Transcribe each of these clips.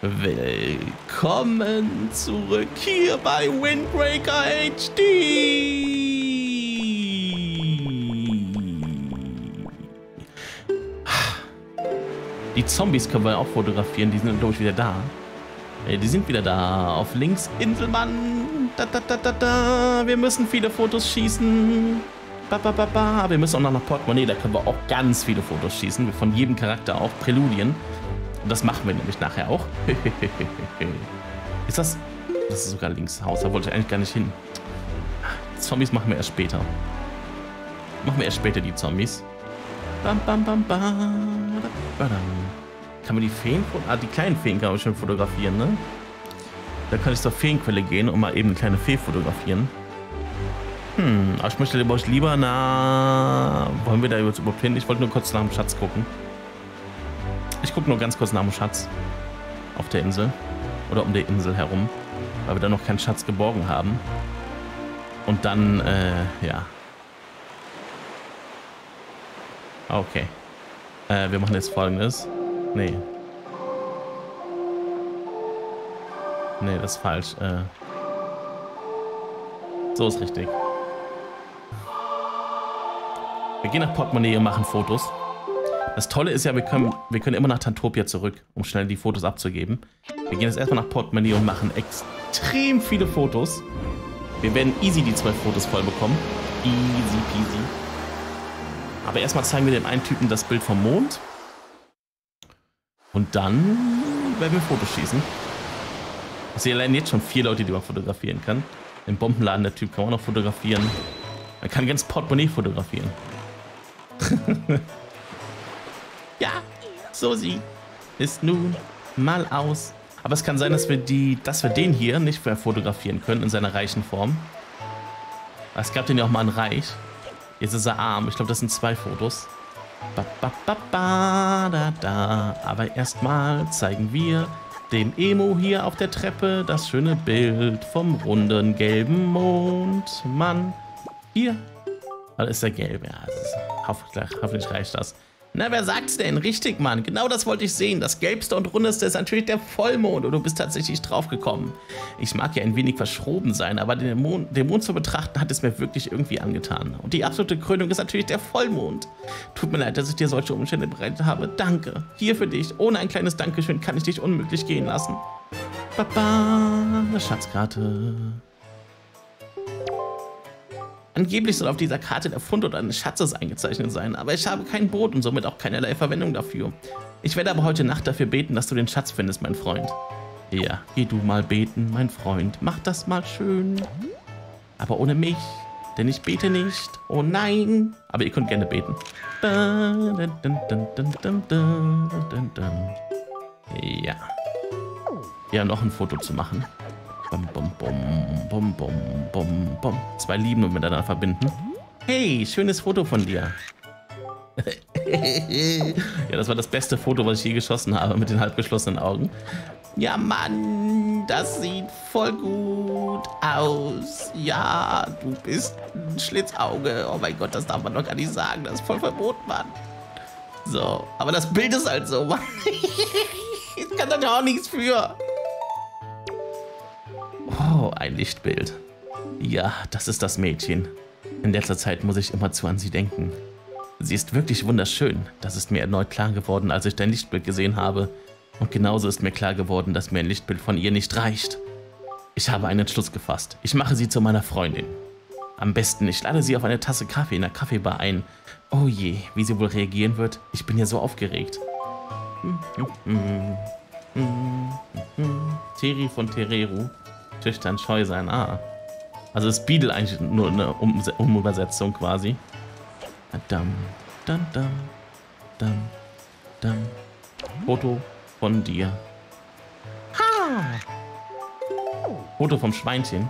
Willkommen zurück hier bei Windbreaker HD. Die Zombies können wir auch fotografieren, die sind glaube ich wieder da. Die sind wieder da. Auf links Inselmann. Wir müssen viele Fotos schießen. Wir müssen auch noch nach Portemonnaie, da können wir auch ganz viele Fotos schießen. Von jedem Charakter auch. Präludien. Und das machen wir nämlich nachher auch. Ist das? Das ist sogar links Haus, da wollte ich eigentlich gar nicht hin. Zombies machen wir erst später. Machen wir erst später die Zombies. Kann man die Feen, die kleinen Feen kann man schon fotografieren, ne? Da kann ich zur Feenquelle gehen und mal eben eine kleine Fee fotografieren. Aber ich möchte lieber wollen wir da jetzt überhaupt hin? Ich wollte nur kurz nach dem Schatz gucken. Ich gucke nur ganz kurz nach dem Schatz. Auf der Insel. Oder um die Insel herum. Weil wir da noch keinen Schatz geborgen haben. Und dann, ja. Okay. Wir machen jetzt Folgendes. Nee. Nee, das ist falsch. So ist richtig. Wir gehen nach Portemonnaie und machen Fotos. Das Tolle ist ja, wir können immer nach Tantopia zurück, um schnell die Fotos abzugeben. Wir gehen jetzt erstmal nach Portemonnaie und machen extrem viele Fotos. Wir werden easy die 12 Fotos voll bekommen. Easy peasy. Aber erstmal zeigen wir dem einen Typen das Bild vom Mond. Und dann werden wir Fotos schießen. Ich sehe allein jetzt schon 4 Leute, die man fotografieren kann. Im Bombenladen, der Typ kann auch noch fotografieren. Man kann ganz Portemonnaie fotografieren. Ja, so sieht es nun mal aus. Aber es kann sein, dass wir den hier nicht mehr fotografieren können in seiner reichen Form. Es gab den ja auch mal in reich. Jetzt ist er arm. Ich glaube, das sind 2 Fotos. Aber erstmal zeigen wir dem Emo hier auf der Treppe das schöne Bild vom runden gelben Mond. Mann, hier. Das ist der gelbe. Ja, hoffentlich reicht das. Na, wer sagt's denn? Richtig, Mann. Genau das wollte ich sehen. Das gelbste und rundeste ist natürlich der Vollmond und du bist tatsächlich drauf gekommen. Ich mag ja ein wenig verschroben sein, aber den Mond zu betrachten hat es mir wirklich irgendwie angetan. Und die absolute Krönung ist natürlich der Vollmond. Tut mir leid, dass ich dir solche Umstände bereitet habe. Danke. Hier für dich. Ohne ein kleines Dankeschön kann ich dich unmöglich gehen lassen. Baba, eine Schatzkarte. Angeblich soll auf dieser Karte der Fund oder eines Schatzes eingezeichnet sein, aber ich habe kein Brot und somit auch keinerlei Verwendung dafür. Ich werde aber heute Nacht dafür beten, dass du den Schatz findest, mein Freund. Ja, geh du mal beten, mein Freund. Mach das mal schön. Aber ohne mich, denn ich bete nicht. Oh nein. Aber ihr könnt gerne beten. Ja. Ja, noch ein Foto zu machen. Bum, bum, bum, bum, bum, bum, bum. 2 Liebende miteinander verbinden. Hey, schönes Foto von dir. Ja, das war das beste Foto, was ich je geschossen habe, mit den halb geschlossenen Augen. Ja, Mann, das sieht voll gut aus. Ja, du bist ein Schlitzauge. Oh mein Gott, das darf man doch gar nicht sagen. Das ist voll verboten, Mann. So, aber das Bild ist halt so, Mann. Ich kann da ja auch nichts für. Oh, ein Lichtbild. Ja, das ist das Mädchen. In letzter Zeit muss ich immerzu an sie denken. Sie ist wirklich wunderschön. Das ist mir erneut klar geworden, als ich dein Lichtbild gesehen habe. Und genauso ist mir klar geworden, dass mir ein Lichtbild von ihr nicht reicht. Ich habe einen Entschluss gefasst. Ich mache sie zu meiner Freundin. Am besten, ich lade sie auf eine Tasse Kaffee in der Kaffeebar ein. Oh je, wie sie wohl reagieren wird. Ich bin ja so aufgeregt. Teri von Tereru. Schüchtern, scheu sein. Ah. Also ist Beadle eigentlich nur eine Umübersetzung quasi. Dam, dam, dam, dam, dam. Foto von dir. Ha! Foto vom Schweinchen.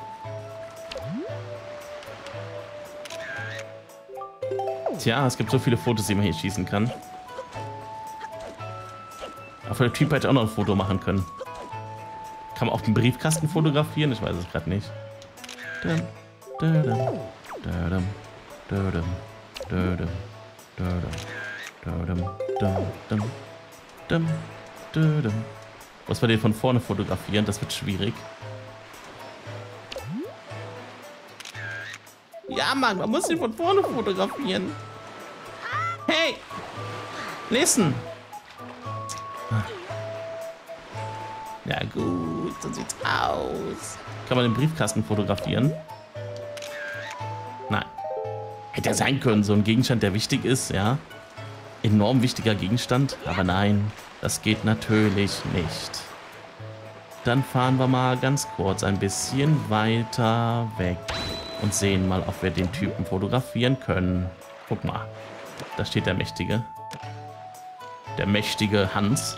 Tja, es gibt so viele Fotos, die man hier schießen kann. Aber der Typ hätte auch noch ein Foto machen können. Kann man auf dem Briefkasten fotografieren? Ich weiß es gerade nicht. Muss man den von vorne fotografieren? Das wird schwierig. Ja, Mann, man muss den von vorne fotografieren. Hey! Listen! Ja gut, so sieht's aus. Kann man den Briefkasten fotografieren? Nein. Hätte ja sein können, so ein Gegenstand, der wichtig ist, ja. Enorm wichtiger Gegenstand, aber nein, das geht natürlich nicht. Dann fahren wir mal ganz kurz ein bisschen weiter weg und sehen mal, ob wir den Typen fotografieren können. Guck mal, da steht der Mächtige. Der mächtige Hans.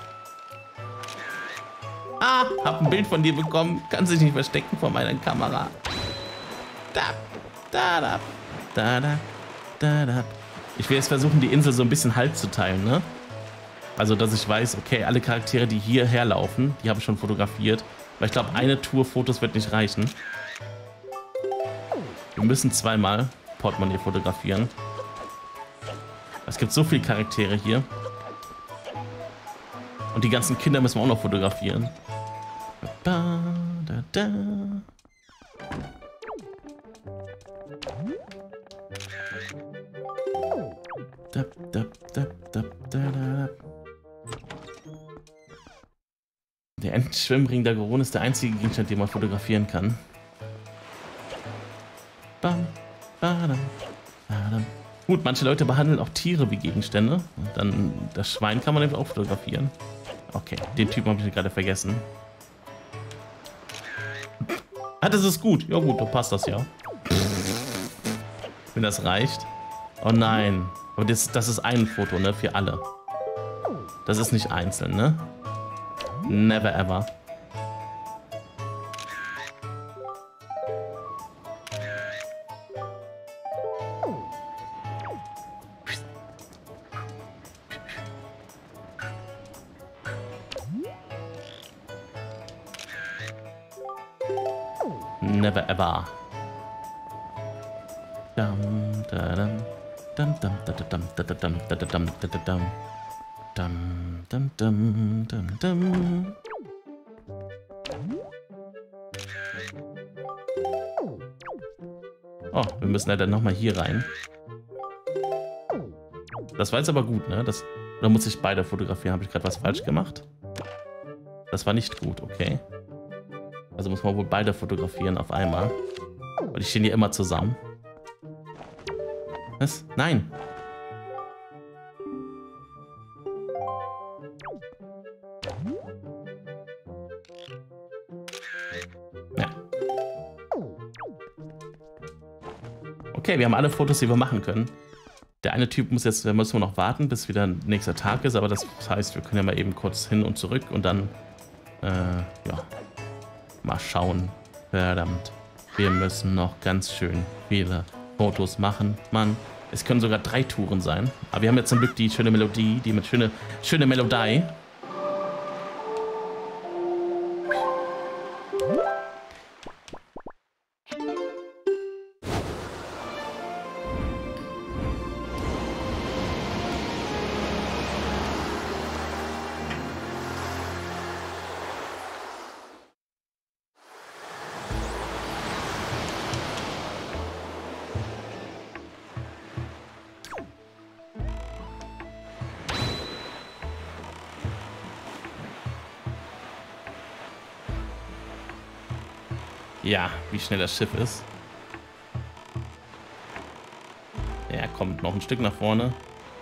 Ah, hab ein Bild von dir bekommen. Kannst dich nicht verstecken vor meiner Kamera. Da, da, da, da, da, da, da. Ich will jetzt versuchen, die Insel so ein bisschen halb zu teilen, ne? Also, dass ich weiß, okay, alle Charaktere, die hierher laufen, die habe ich schon fotografiert. Weil ich glaube, eine Tour Fotos wird nicht reichen. Wir müssen zweimal Portemonnaie fotografieren. Es gibt so viele Charaktere hier. Und die ganzen Kinder müssen wir auch noch fotografieren. Da, da, da. Da, da, da, da, da, da. Der Entenschwimmring der Goron ist der einzige Gegenstand, den man fotografieren kann. Bam, badam, badam. Gut, manche Leute behandeln auch Tiere wie Gegenstände. Und dann das Schwein kann man eben auch fotografieren. Okay, den Typen habe ich gerade vergessen. Ah, das ist gut. Ja gut, dann passt das ja. Wenn das reicht. Oh nein. Aber das ist ein Foto, ne? Für alle. Das ist nicht einzeln, ne? Never ever. Never ever. Dum, da, dum, dum, dum, da, dum, da, dum, da, dum, da, dum. Dum, dum, dum, dum, dum. Oh, wir müssen leider nochmal hier rein. Das war jetzt aber gut, ne? Oder muss ich beide fotografieren? Habe ich gerade was falsch gemacht? Das war nicht gut, okay. Also muss man wohl beide fotografieren auf einmal. Weil die stehen hier immer zusammen. Was? Nein! Ja. Okay, wir haben alle Fotos, die wir machen können. Der eine Typ muss jetzt, da müssen wir noch warten, bis wieder nächster Tag ist, aber das heißt, wir können ja mal eben kurz hin und zurück und dann, ja, mal schauen. Verdammt, wir müssen noch ganz schön viele Fotos machen, Mann. Es können sogar 3 Touren sein, aber wir haben jetzt zum Glück die schöne Melodie, die mit schöne Melodie. Ja, wie schnell das Schiff ist. Ja, kommt noch ein Stück nach vorne.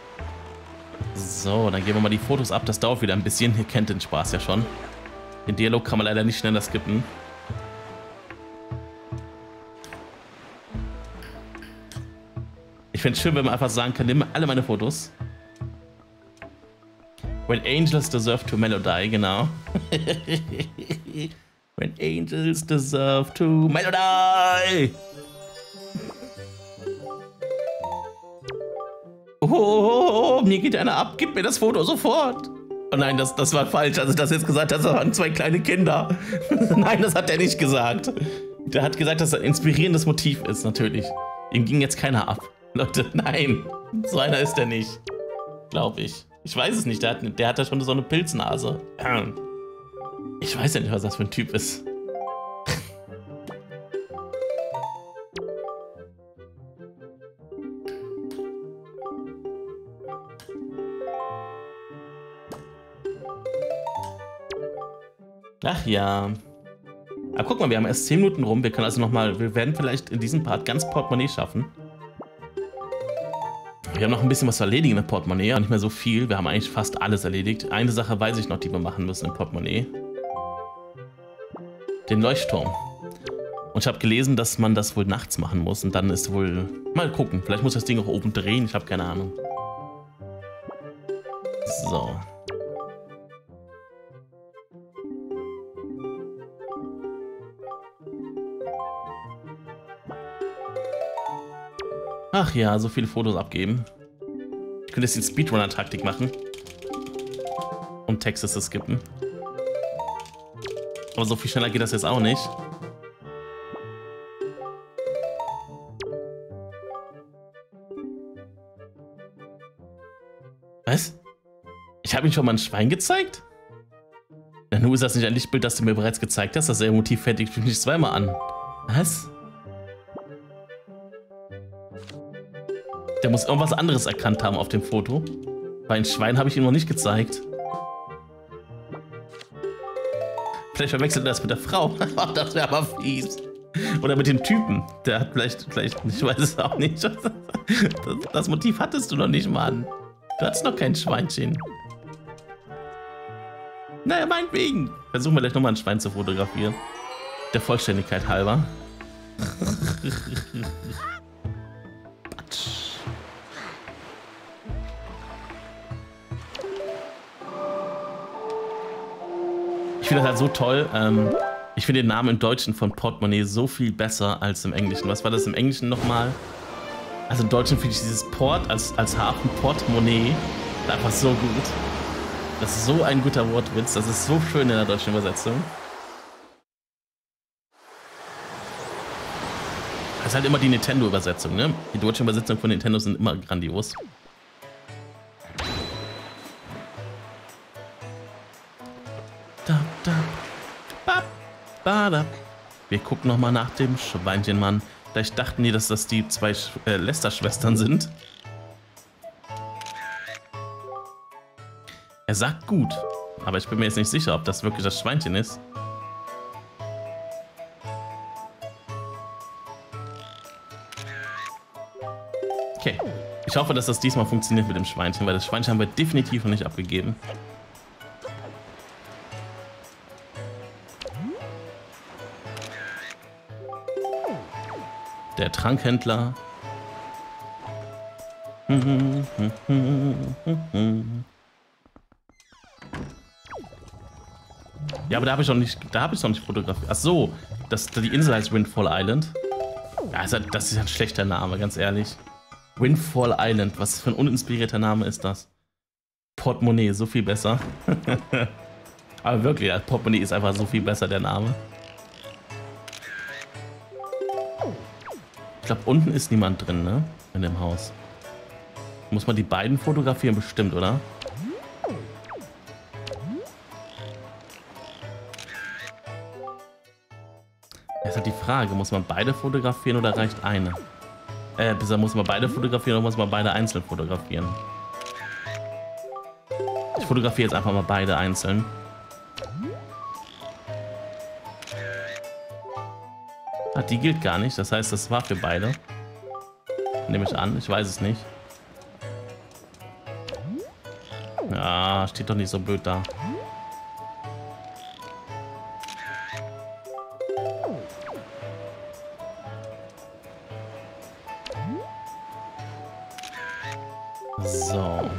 So, dann geben wir mal die Fotos ab. Das dauert wieder ein bisschen. Ihr kennt den Spaß ja schon. Den Dialog kann man leider nicht schneller skippen. Ich finde es schön, wenn man einfach sagen kann, nimm alle meine Fotos. When angels deserve to melody, genau. When angels deserve to melody. Oh, mir geht einer ab. Gib mir das Foto sofort. Oh nein, das war falsch. Also das jetzt gesagt, das waren 2 kleine Kinder. Nein, das hat er nicht gesagt. Der hat gesagt, dass er ein inspirierendes Motiv ist, natürlich. Ihm ging jetzt keiner ab. Leute, nein. So einer ist er nicht. Glaube ich. Ich weiß es nicht. Der hat ja schon so eine Pilznase. Ich weiß ja nicht, was das für ein Typ ist. Ach ja. Aber guck mal, wir haben erst 10 Minuten rum. Wir können also nochmal, wir werden vielleicht in diesem Part ganz Portemonnaie schaffen. Wir haben noch ein bisschen was zu erledigen im Portemonnaie, aber nicht mehr so viel. Wir haben eigentlich fast alles erledigt. Eine Sache weiß ich noch, die wir machen müssen im Portemonnaie. Den Leuchtturm. Und ich habe gelesen, dass man das wohl nachts machen muss. Und dann ist wohl... Mal gucken, vielleicht muss das Ding auch oben drehen. Ich habe keine Ahnung. So. Ach ja, so viele Fotos abgeben. Ich könnte jetzt die Speedrunner-Taktik machen. Um Texte zu skippen. Aber so viel schneller geht das jetzt auch nicht. Was? Ich habe Ihnen schon mal ein Schwein gezeigt? Ja, nur ist das nicht ein Lichtbild, das du mir bereits gezeigt hast. Das Motiv fertigt mich nicht zweimal an. Was? Der muss irgendwas anderes erkannt haben auf dem Foto. Weil ein Schwein habe ich ihm noch nicht gezeigt. Vielleicht verwechselt er das mit der Frau. Das wäre aber fies. Oder mit dem Typen. Der hat vielleicht, ich weiß es auch nicht. Das Motiv hattest du noch nicht, Mann. Du hattest noch kein Schweinchen. Naja, meinetwegen. Versuchen wir gleich nochmal ein Schwein zu fotografieren. Der Vollständigkeit halber. Ich finde das halt so toll. Ich finde den Namen im Deutschen von Portemonnaie so viel besser als im Englischen. Was war das im Englischen nochmal? Also im Deutschen finde ich dieses Port als Hafen Portemonnaie einfach so gut. Das ist so ein guter Wortwitz. Das ist so schön in der deutschen Übersetzung. Das ist halt immer die Nintendo-Übersetzung, ne? Die deutsche Übersetzung von Nintendo sind immer grandios. Wir gucken nochmal nach dem Schweinchen, Mann. Vielleicht dachten die, dass das die 2 Lester-Schwestern sind. Er sagt gut, aber ich bin mir jetzt nicht sicher, ob das wirklich das Schweinchen ist. Okay, ich hoffe, dass das diesmal funktioniert mit dem Schweinchen, weil das Schweinchen haben wir definitiv noch nicht abgegeben. Der Trankhändler. Ja, aber da habe ich noch nicht fotografiert. Ach so, die Insel heißt Windfall Island. Ja, das ist ein schlechter Name, ganz ehrlich. Windfall Island, was für ein uninspirierter Name ist das? Portemonnaie, so viel besser. Aber wirklich, Portemonnaie ist einfach so viel besser, der Name. Ich glaube, unten ist niemand drin, ne? In dem Haus. Muss man die beiden fotografieren, bestimmt, oder? Das ist halt die Frage, muss man beide fotografieren oder reicht eine? Muss man beide fotografieren oder muss man beide einzeln fotografieren? Ich fotografiere jetzt einfach mal beide einzeln. Ah, die gilt gar nicht, das heißt, das war für beide. Nehme ich an, ich weiß es nicht. Ja, steht doch nicht so blöd da. So.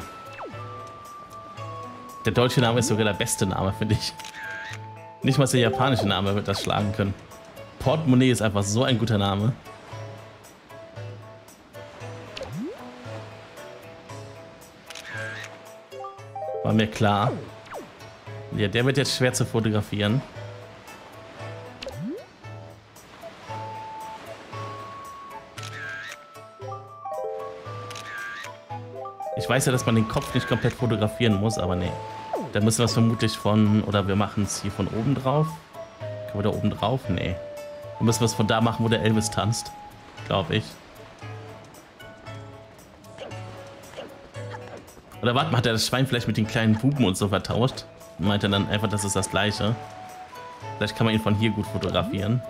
Der deutsche Name ist sogar der beste Name, finde ich. Nicht mal der japanische Name wird das schlagen können. Portemonnaie ist einfach so ein guter Name. War mir klar. Ja, der wird jetzt schwer zu fotografieren. Ich weiß ja, dass man den Kopf nicht komplett fotografieren muss, aber nee. Da müssen wir es vermutlich von, oder wir machen es hier von oben drauf. Können wir da oben drauf? Nee. Dann müssen wir es von da machen, wo der Elvis tanzt. Glaube ich. Oder warte mal, hat er das Schwein vielleicht mit den kleinen Buben und so vertauscht? Meint er dann einfach, das ist das Gleiche? Vielleicht kann man ihn von hier gut fotografieren.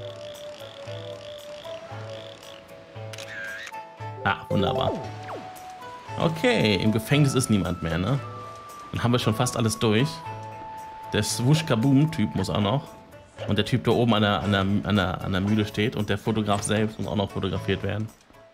Ah, wunderbar. Okay, im Gefängnis ist niemand mehr, ne? Dann haben wir schon fast alles durch. Der Swoosh-Kaboom-Typ muss auch noch. Und der Typ, der oben an der Mühle steht. Und der Fotograf selbst muss auch noch fotografiert werden.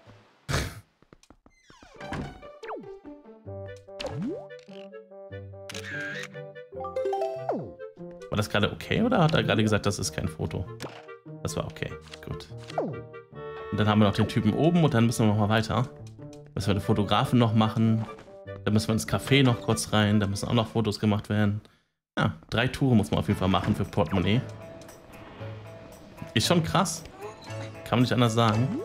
War das gerade okay oder hat er gerade gesagt, das ist kein Foto? Das war okay, gut. Und dann haben wir noch den Typen oben und dann müssen wir noch mal weiter. Müssen wir den Fotografen noch machen. Dann müssen wir ins Café noch kurz rein. Da müssen auch noch Fotos gemacht werden. Ja, 3 Touren muss man auf jeden Fall machen für Portemonnaie. Ist schon krass. Kann man nicht anders sagen.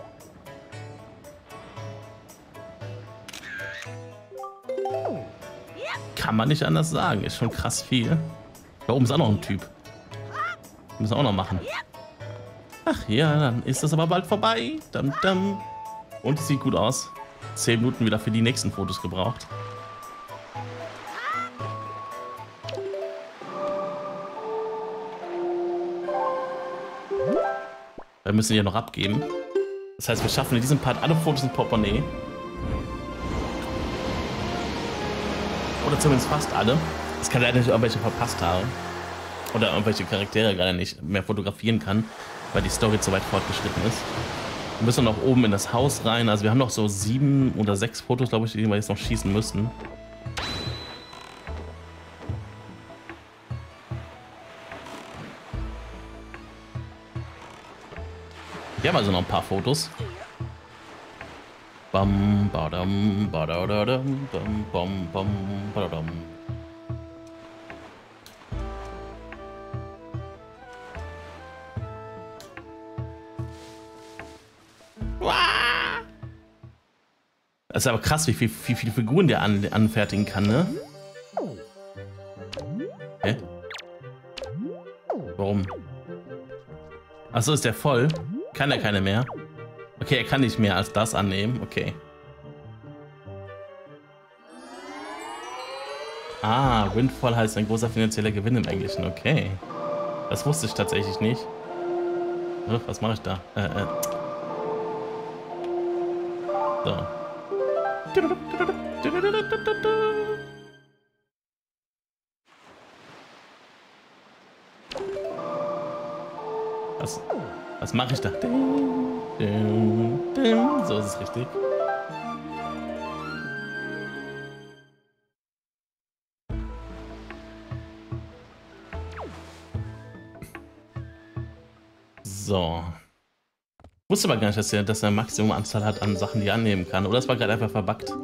Kann man nicht anders sagen. Ist schon krass viel. Da oben ist auch noch ein Typ. Müssen wir auch noch machen. Ach ja, dann ist das aber bald vorbei. Dum, dum. Und es sieht gut aus. 10 Minuten wieder für die nächsten Fotos gebraucht. Wir müssen ja noch abgeben. Das heißt, wir schaffen in diesem Part alle Fotos im Portemonnaie. Oder zumindest fast alle. Es kann leider nicht irgendwelche verpasst haben. Oder irgendwelche Charaktere gerade nicht mehr fotografieren kann, weil die Story zu weit fortgeschritten ist. Wir müssen noch oben in das Haus rein. Also wir haben noch so 7 oder 6 Fotos, glaube ich, die wir jetzt noch schießen müssen. Wir haben also noch ein paar Fotos. Bam, badam, badadadam, bam, bam, bam, badadam. Das ist aber krass, wie viele Figuren der anfertigen kann, ne? Hä? Warum? Achso, ist der voll? Kann er keine mehr? Okay, er kann nicht mehr als das annehmen. Okay. Ah, Windfall heißt ein großer finanzieller Gewinn im Englischen. Okay. Das wusste ich tatsächlich nicht. Was mache ich da? So. Was mache ich da? So ist es richtig. So. Ich wusste aber gar nicht, dass er eine Maximumanzahl hat an Sachen, die er annehmen kann. Oder es war gerade einfach verbuggt.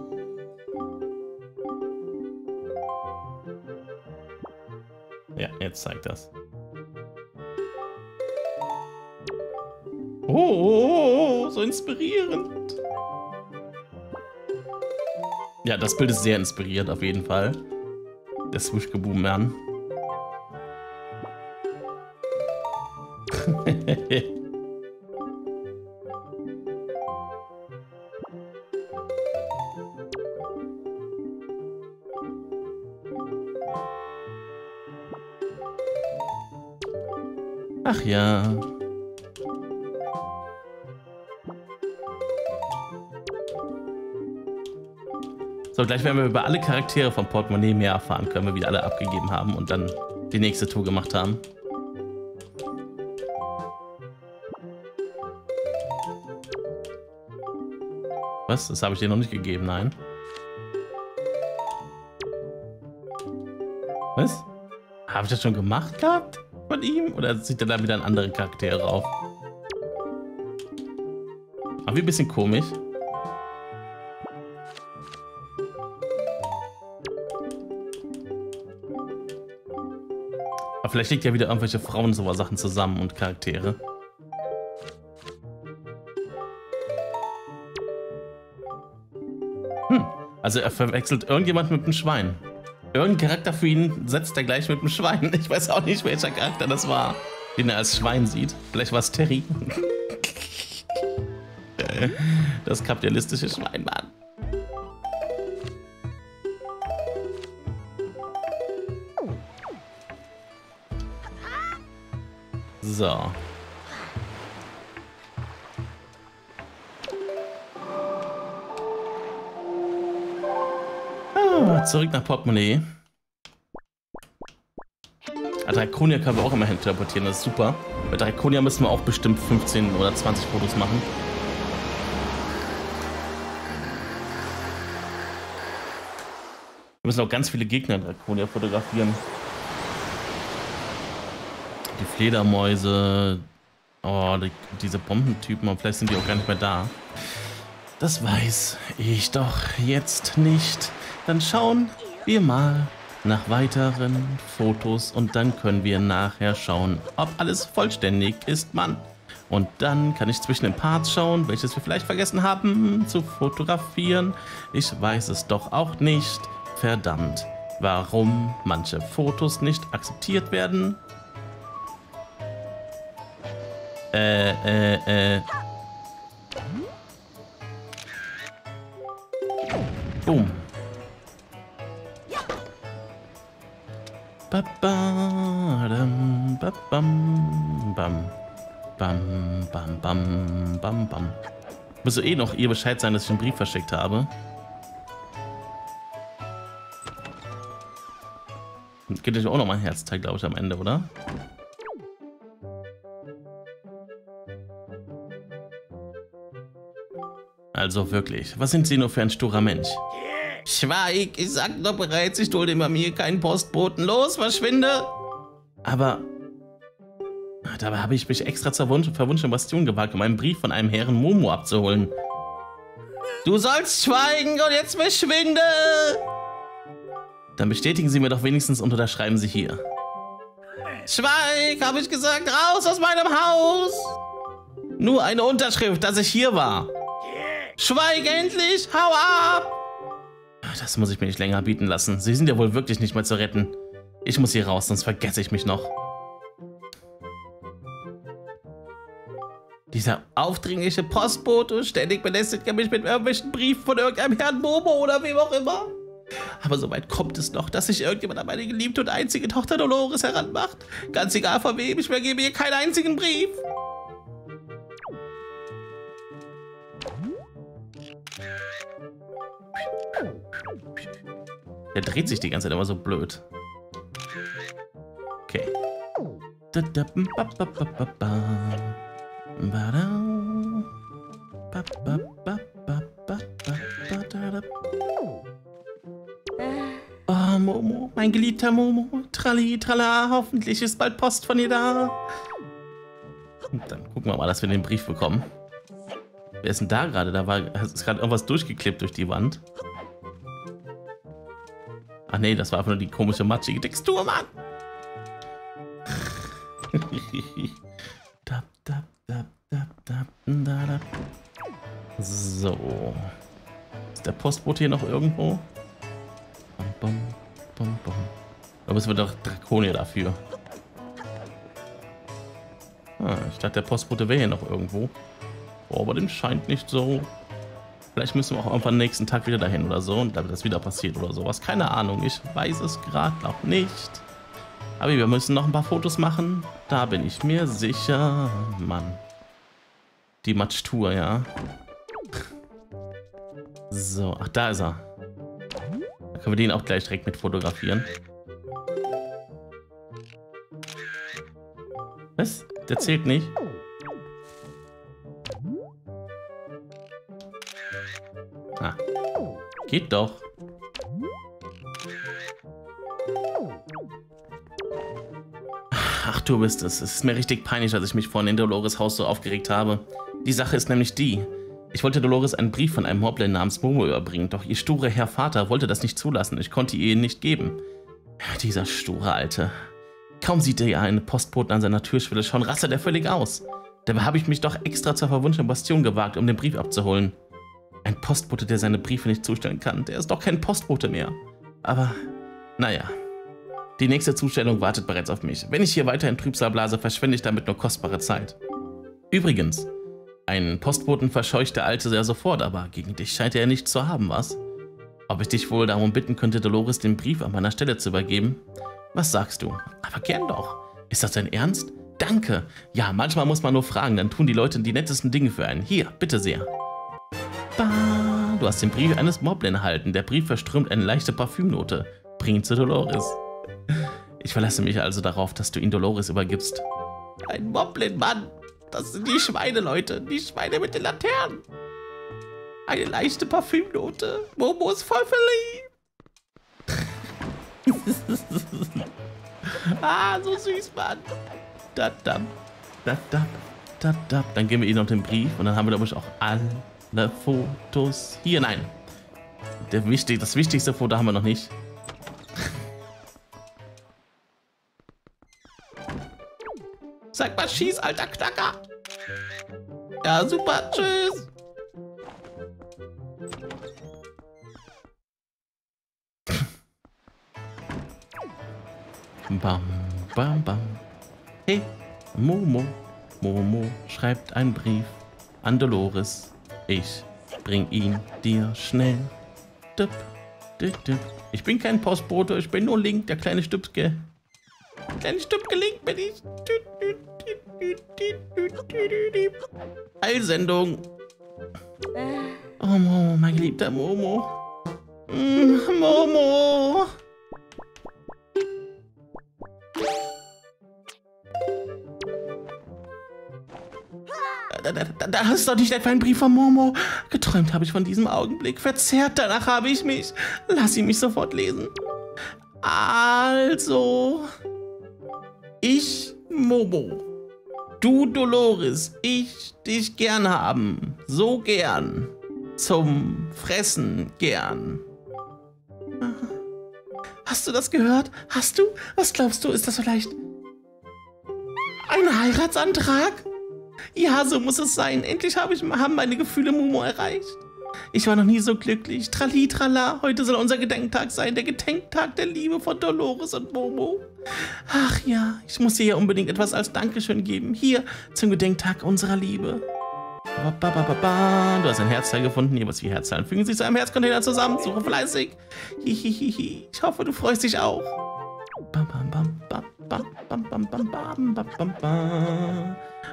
Ja, jetzt zeigt das. Oh, so inspirierend. Ja, das Bild ist sehr inspirierend auf jeden Fall. Der Swoosh-Kaboom-Man. Ach ja. So, gleich werden wir über alle Charaktere von Portemonnaie mehr erfahren können, wir wieder alle abgegeben haben und dann die nächste Tour gemacht haben. Was? Das habe ich dir noch nicht gegeben, nein. Was? Habe ich das schon gemacht gehabt von ihm? Oder sieht er da wieder andere Charaktere auf? Aber wie ein bisschen komisch. Aber vielleicht liegt ja wieder irgendwelche Frauen so Sachen zusammen und Charaktere. Also er verwechselt irgendjemand mit einem Schwein. Irgendein Charakter für ihn setzt er gleich mit dem Schwein. Ich weiß auch nicht, welcher Charakter das war, den er als Schwein sieht. Vielleicht war es Terry. Das kapitalistische Schwein, Mann. So. Zurück nach Portemonnaie. Draconia können wir auch immer hin teleportieren, das ist super. Bei Draconia müssen wir auch bestimmt 15 oder 20 Fotos machen. Wir müssen auch ganz viele Gegner in Draconia fotografieren. Die Fledermäuse. Oh, diese Bombentypen, vielleicht sind die auch gar nicht mehr da. Das weiß ich doch jetzt nicht. Dann schauen wir mal nach weiteren Fotos und dann können wir nachher schauen, ob alles vollständig ist, Mann. Und dann kann ich zwischen den Parts schauen, welches wir vielleicht vergessen haben zu fotografieren. Ich weiß es doch auch nicht. Verdammt, warum manche Fotos nicht akzeptiert werden. Boom. Muss so noch ihr Bescheid sein, dass ich einen Brief verschickt habe. Gibt euch auch noch mal ein Herzteil, glaube ich, am Ende, oder? Also wirklich, was sind Sie nur für ein sturer Mensch? Schweig, ich sag doch bereits, ich dulde bei mir keinen Postboten. Los, verschwinde! Aber dabei habe ich mich extra zur verwunschenen Bastion gewagt, um einen Brief von einem Herrn Momo abzuholen. Du sollst schweigen und jetzt verschwinde! Dann bestätigen Sie mir doch wenigstens und unterschreiben Sie hier. Schweig, habe ich gesagt, raus aus meinem Haus! Nur eine Unterschrift, dass ich hier war. Schweig endlich, hau ab! Das muss ich mir nicht länger bieten lassen. Sie sind ja wohl wirklich nicht mehr zu retten. Ich muss hier raus, sonst vergesse ich mich noch. Dieser aufdringliche Postbote ständig belästigt er mich mit irgendwelchen Briefen von irgendeinem Herrn Momo oder wem auch immer. Aber soweit kommt es noch, dass sich irgendjemand an meine geliebte und einzige Tochter Dolores heranmacht. Ganz egal von wem, ich vergebe ihr keinen einzigen Brief. Der dreht sich die ganze Zeit immer so blöd. Okay. Oh, Momo, mein geliebter Momo. Tralli, trala, hoffentlich ist bald Post von ihr da. Und dann gucken wir mal, dass wir den Brief bekommen. Wer ist denn da gerade? Da ist gerade irgendwas durchgeklebt durch die Wand. Ach nee, das war einfach nur die komische matschige Textur, Mann. So. Ist der Postbote hier noch irgendwo? Aber es wird doch Draconia dafür. Ich dachte, der Postbote wäre hier noch irgendwo. Oh, aber dem scheint nicht so. Vielleicht müssen wir auch irgendwann nächsten Tag wieder dahin oder so und damit das wieder passiert oder sowas. Keine Ahnung, ich weiß es gerade noch nicht. Aber wir müssen noch ein paar Fotos machen. Da bin ich mir sicher. Mann. Die Matschtour, ja. So, ach, da ist er. Da können wir den auch gleich direkt mit fotografieren. Was? Der zählt nicht? Ah. Geht doch. Ach, du bist es. Es ist mir richtig peinlich, dass ich mich vorhin in Dolores Haus so aufgeregt habe. Die Sache ist nämlich die. Ich wollte Dolores einen Brief von einem Moblin namens Momo überbringen, doch ihr sture Herr Vater wollte das nicht zulassen. Ich konnte ihr ihn nicht geben. Dieser sture Alte. Kaum sieht er ja einen Postboten an seiner Türschwelle, schon rastet er völlig aus. Dabei habe ich mich doch extra zur verwunschenen Bastion gewagt, um den Brief abzuholen. Ein Postbote, der seine Briefe nicht zustellen kann, der ist doch kein Postbote mehr. Aber Naja, die nächste Zustellung wartet bereits auf mich. Wenn ich hier weiter in Trübsal blase, verschwende ich damit nur kostbare Zeit. Übrigens, einen Postboten verscheucht der Alte sehr sofort, aber gegen dich scheint er nichts zu haben, was? Ob ich dich wohl darum bitten könnte, Dolores den Brief an meiner Stelle zu übergeben? Was sagst du? Aber gern doch. Ist das dein Ernst? Danke. Ja, manchmal muss man nur fragen, dann tun die Leute die nettesten Dinge für einen. Hier, bitte sehr. Bah, du hast den Brief eines Moblin erhalten. Der Brief verströmt eine leichte Parfümnote. Bring ihn zu Dolores. Ich verlasse mich also darauf, dass du ihn Dolores übergibst. Ein Moblin, Mann. Das sind die Schweine, Leute. Die Schweine mit den Laternen. Eine leichte Parfümnote. Momo ist voll verliebt. Ah, so süß, Mann. Dann geben wir ihnen noch den Brief und dann haben wir, glaube ich, auch alle Fotos. Hier, nein. Das wichtigste Foto haben wir noch nicht. Sag mal, schieß, alter Knacker. Ja, super, tschüss. Bam, bam, bam. Hey, Momo. Momo schreibt einen Brief an Dolores. Ich bring ihn dir schnell. Düpp, düpp, düpp. Ich bin kein Postbote, ich bin nur Link, der kleine Stübske. Kleine Stübke Link bin ich. Eilsendung. Oh, Momo, mein geliebter Momo. Momo. Das ist doch nicht etwa ein Brief von Momo. Geträumt habe ich von diesem Augenblick. Verzerrt danach habe ich mich. Lass ihn mich sofort lesen. Also, ich, Momo. Du, Dolores. Ich dich gern haben. So gern. Zum Fressen gern. Hast du das gehört? Hast du? Was glaubst du? Ist das vielleicht ein Heiratsantrag? Ja, so muss es sein. Endlich haben meine Gefühle Momo erreicht. Ich war noch nie so glücklich. Trali, trala. Heute soll unser Gedenktag sein. Der Gedenktag der Liebe von Dolores und Momo. Ach ja, ich muss dir ja unbedingt etwas als Dankeschön geben. Hier, zum Gedenktag unserer Liebe. Du hast ein Herzteil gefunden. Jeweils 4 Herzzahlen fügen sich zu einem Herzcontainer zusammen. Suche fleißig. Hihihihi. Ich hoffe, du freust dich auch. Bam, bam, bam, bam, bam, bam, bam, bam, bam, bam, bam, bam.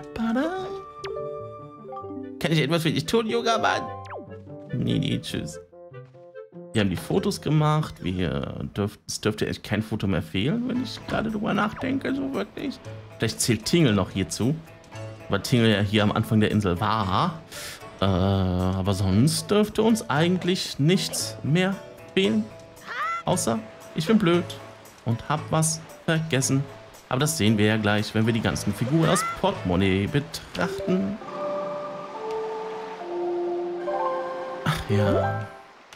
Kann ich etwas für dich tun, junger Mann? Nee, tschüss. Wir haben die Fotos gemacht. Es dürfte echt kein Foto mehr fehlen, wenn ich gerade drüber nachdenke, so wirklich. Vielleicht zählt Tingle noch hierzu, weil Tingle ja hier am Anfang der Insel war. Aber sonst dürfte uns eigentlich nichts mehr fehlen. Außer, ich bin blöd und hab was vergessen. Aber das sehen wir ja gleich, wenn wir die ganzen Figuren aus Portemonnaie betrachten. Ach ja.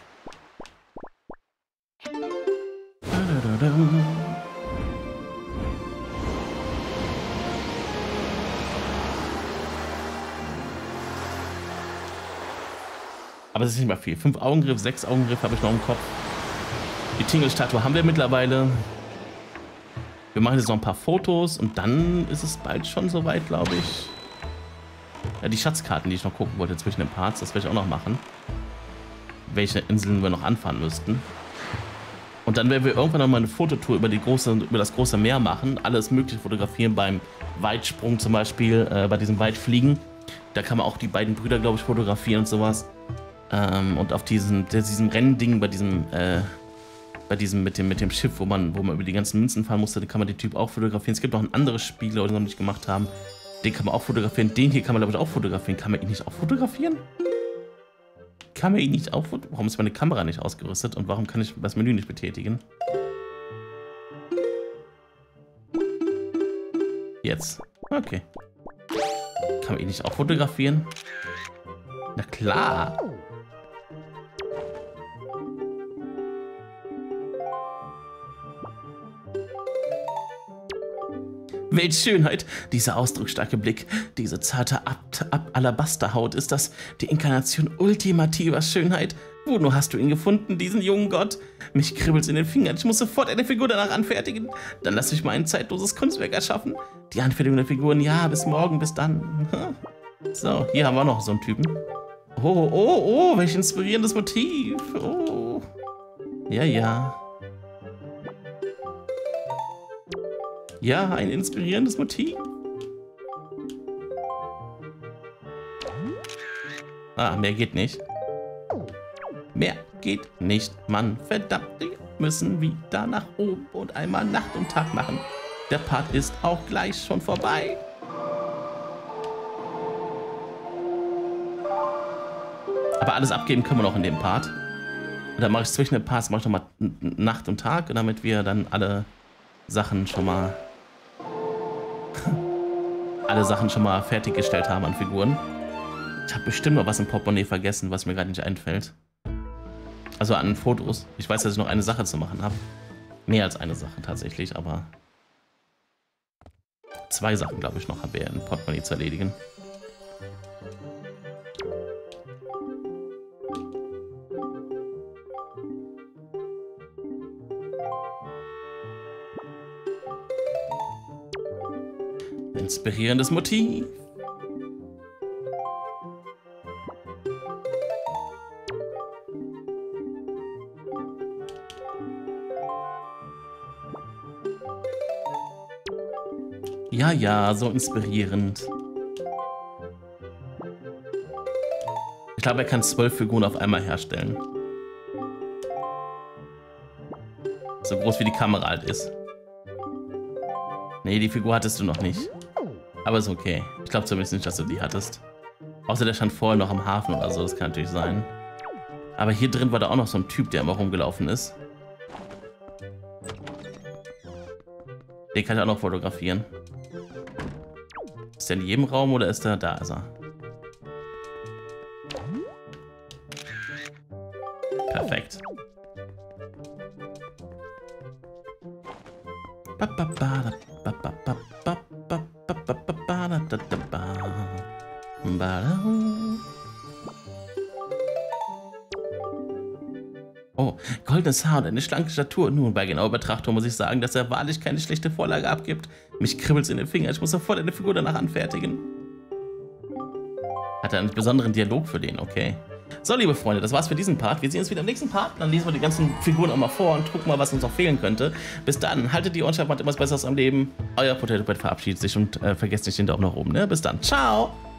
Aber es ist nicht mal viel. 5 Augengriff, 6 Augengriff habe ich noch im Kopf. Die Tingle-Statue haben wir mittlerweile. Wir machen jetzt noch ein paar Fotos und dann ist es bald schon soweit, glaube ich. Ja, die Schatzkarten, die ich noch gucken wollte zwischen den Parts, das werde ich auch noch machen. Welche Inseln wir noch anfahren müssten. Und dann werden wir irgendwann noch mal eine Fototour über das große Meer machen. Alles Mögliche fotografieren, beim Weitsprung zum Beispiel, bei diesem Weitfliegen. Da kann man auch die beiden Brüder, glaube ich, fotografieren und sowas. Und auf diesem Rennding, bei diesem mit dem Schiff, wo man über die ganzen Münzen fahren musste, da kann man den Typ auch fotografieren. Es gibt noch ein anderes Spiel, die Leute noch nicht gemacht haben. Den kann man auch fotografieren. Den hier kann man, glaube ich, auch fotografieren. Kann man ihn nicht auch fotografieren? Kann man ihn nicht auch fotografieren? Warum ist meine Kamera nicht ausgerüstet? Und warum kann ich das Menü nicht betätigen? Jetzt. Okay. Kann man ihn nicht auch fotografieren? Na klar. Weltschönheit, dieser ausdrucksstarke Blick, diese zarte Alabasterhaut, ist das die Inkarnation ultimativer Schönheit? Bruno, hast du ihn gefunden, diesen jungen Gott? Mich kribbelt's in den Fingern. Ich muss sofort eine Figur danach anfertigen. Dann lass mich mal ein zeitloses Kunstwerk erschaffen. Die Anfertigung der Figuren, ja, bis morgen, bis dann. So, hier haben wir noch so einen Typen. Oh, welch inspirierendes Motiv. Oh. Ja, ja. Ja, ein inspirierendes Motiv. Ah, mehr geht nicht. Mehr geht nicht, Mann. Verdammt, wir müssen wieder nach oben und einmal Nacht und Tag machen. Der Part ist auch gleich schon vorbei. Aber alles abgeben können wir noch in dem Part. Und dann mache ich zwischen den Parts nochmal Nacht und Tag, damit wir dann alle Sachen schon mal fertiggestellt haben an Figuren. Ich habe bestimmt noch was im Portemonnaie vergessen, was mir gerade nicht einfällt. Also an Fotos. Ich weiß, dass ich noch eine Sache zu machen habe. Mehr als eine Sache tatsächlich, aber 2 Sachen, glaube ich, noch habe ich im Portemonnaie zu erledigen. Inspirierendes Motiv. Ja, ja, so inspirierend. Ich glaube, er kann 12 Figuren auf einmal herstellen. So groß wie die Kamera halt ist. Nee, die Figur hattest du noch nicht. Aber ist okay. Ich glaube zumindest nicht, dass du die hattest. Außer der stand vorher noch am Hafen oder so, das kann natürlich sein. Aber hier drin war da auch noch so ein Typ, der immer rumgelaufen ist. Den kann ich auch noch fotografieren. Ist der in jedem Raum oder ist der da? Ist er. Perfekt. Oh, goldenes Haar und eine schlanke Statur. Nun, bei genauer Betrachtung muss ich sagen, dass er wahrlich keine schlechte Vorlage abgibt. Mich kribbelt's in den Fingern. Ich muss sofort eine Figur danach anfertigen. Hat er einen besonderen Dialog für den, okay. So, liebe Freunde, das war's für diesen Part. Wir sehen uns wieder im nächsten Part. Dann lesen wir die ganzen Figuren auch mal vor und gucken mal, was uns noch fehlen könnte. Bis dann, haltet die Ohren steif, macht immer was Besseres am Leben. Euer Potato Pet verabschiedet sich und vergesst nicht den Daumen nach oben. Ne? Bis dann, ciao!